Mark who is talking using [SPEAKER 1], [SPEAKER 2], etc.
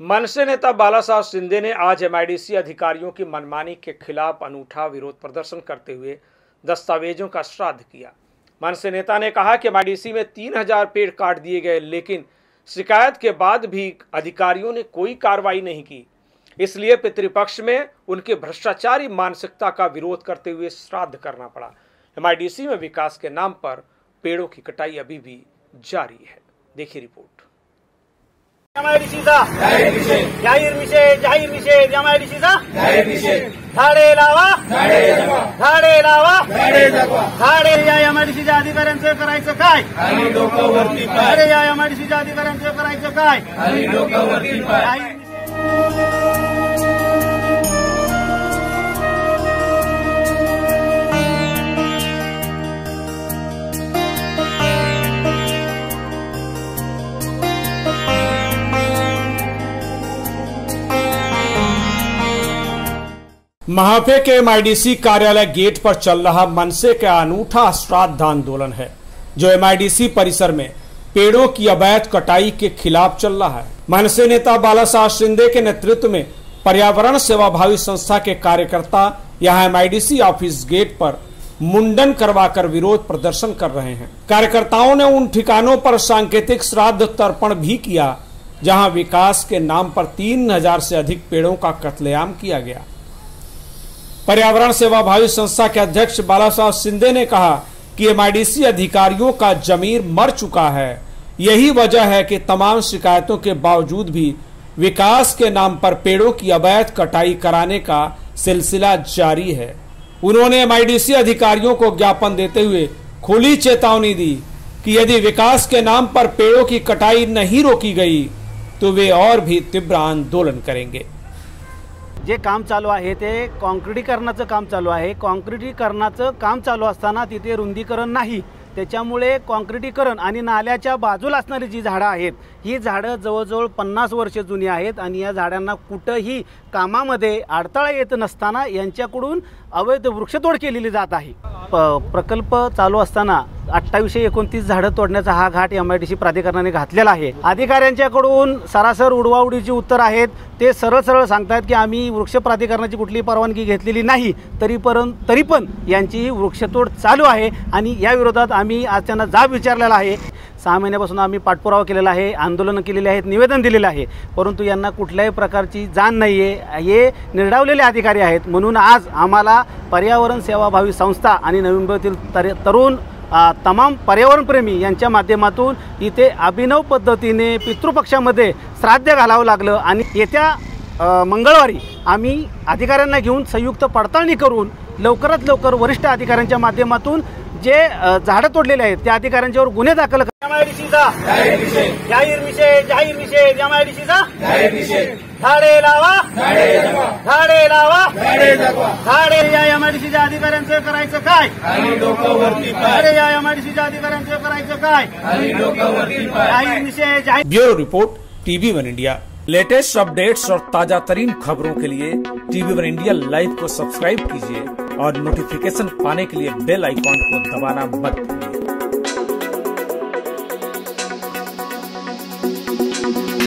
[SPEAKER 1] मनसे नेता बालासाहब शिंदे ने आज एमआईडीसी अधिकारियों की मनमानी के खिलाफ अनूठा विरोध प्रदर्शन करते हुए दस्तावेजों का श्राद्ध किया। मनसे नेता ने कहा कि एमआईडीसी में 3000 पेड़ काट दिए गए, लेकिन शिकायत के बाद भी अधिकारियों ने कोई कार्रवाई नहीं की। इसलिए पितृपक्ष में उनके भ्रष्टाचारी मानसिकता का विरोध करते हुए श्राद्ध करना पड़ा। एमआईडीसी में विकास के नाम पर पेड़ों की कटाई अभी भी जारी है। देखिए रिपोर्ट।
[SPEAKER 2] एमआईडीसीचा जाहीर निषेध एमआईडीसीचा झाडे लावा झाडे या एमआईडीसीच्या अधिकाऱ्यांचं करायचं काय अरे या एमआईडीसीच्या अधिकाऱ्यांचं करायचं काय।
[SPEAKER 1] महापे के एमआईडीसी कार्यालय गेट पर चल रहा मनसे का अनूठा श्राद्ध आंदोलन है, जो एमआईडीसी परिसर में पेड़ों की अवैध कटाई के खिलाफ चल रहा है। मनसे नेता बालासाहब शिंदे के नेतृत्व में पर्यावरण सेवाभावी संस्था के कार्यकर्ता यहां एमआईडीसी ऑफिस गेट पर मुंडन करवाकर विरोध प्रदर्शन कर रहे हैं। कार्यकर्ताओं ने उन ठिकानों पर सांकेतिक श्राद्ध तर्पण भी किया, जहां विकास के नाम पर 3000 से अधिक पेड़ों का कत्लेआम किया गया। पर्यावरण सेवाभावी संस्था के अध्यक्ष बालासाहब शिंदे ने कहा कि एमआईडीसी अधिकारियों का जमीर मर चुका है। यही वजह है कि तमाम शिकायतों के बावजूद भी विकास के नाम पर पेड़ों की अवैध कटाई कराने का सिलसिला जारी है। उन्होंने एमआईडीसी अधिकारियों को ज्ञापन देते हुए खुली चेतावनी दी कि यदि विकास के नाम पर पेड़ों की कटाई नहीं रोकी गई तो वे और भी तीव्र आंदोलन करेंगे।
[SPEAKER 2] जे काम चालू आहे ते कॉन्क्रिटीकरणाचं काम चालू आहे। कॉन्क्रिटीकरणाचं काम चालू असताना तिथे रुंदीकरण नाही, त्याच्यामुळे कॉन्क्रिटीकरण आणि नाल्याच्या बाजूला असणारी जी झाडं आहेत ही झाडं जवळजवळ 50 वर्ष जुनी आहेत आणि या झाडांना कुठेही कामामध्ये अडथळा येत नसताना यांच्याकडून अवैध वृक्षतोड केलेली जात आहे। प्रकल्प चालू असताना 2829 झाडं तोडण्याचा हा घाट एमआईडीसी प्राधिकरणाने घातलेला आहे। अधिकाऱ्यांच्याकडून सरासर उडवाउडीची उत्तर आहेत। ते सरळ सांगतात की आम्ही वृक्ष प्राधिकरणाची कुठली परवानगी घेतलेली नाही, तरी पण यांची वृक्षतोड चालू आहे आणि या विरोधात आम्ही आज त्यांना जाब विचारलेला आहे। 6 महिन्यापासून आम्ही पाठपुरावा केलेला आहे, आंदोलन केलेले आहेत, निवेदन दिलेले आहे, परंतु यांना कुठल्याही प्रकारची जाण नाहीये। हे निर्डावलेले अधिकारी आहेत। म्हणून आज आम्हाला पर्यावरण सेवाभावी संस्था आणि नवी मुंबईतील तरुण तमाम पर्यावरणप्रेमी यांच्या माध्यमातून इथे अभिनव पद्धतीने पितृपक्षामध्ये श्राद्ध घालावं लागलं आणि येत्या मंगळवारी आम्ही अधिकाऱ्यांना घेऊन संयुक्त पडताळणी करून लवकरात लवकर वरिष्ठ अधिकाऱ्यांच्या माध्यमातून जे झाडं तोडलेले आहेत त्या अधिकाऱ्यांच्यावर गुन्हे दाखल एमआईडीसीचा जाहीर निषेध एमआईडीसीचा झाडे लावा झाडे या एमआईडीसीच्या अधिकाऱ्यांचं करायचं काय अरे या एमआईडीसीच्या अधिकाऱ्यांचं करायचं काय। जाहीर निषेध।
[SPEAKER 1] Bureau report TV1 India. Latest updates और ताजा तरीन खबरों के लिए TV1 इंडिया लाइव को सब्सक्राइब कीजिए और नोटिफिकेशन पाने के लिए बेल आइकॉन को दबाना मत भूलिए।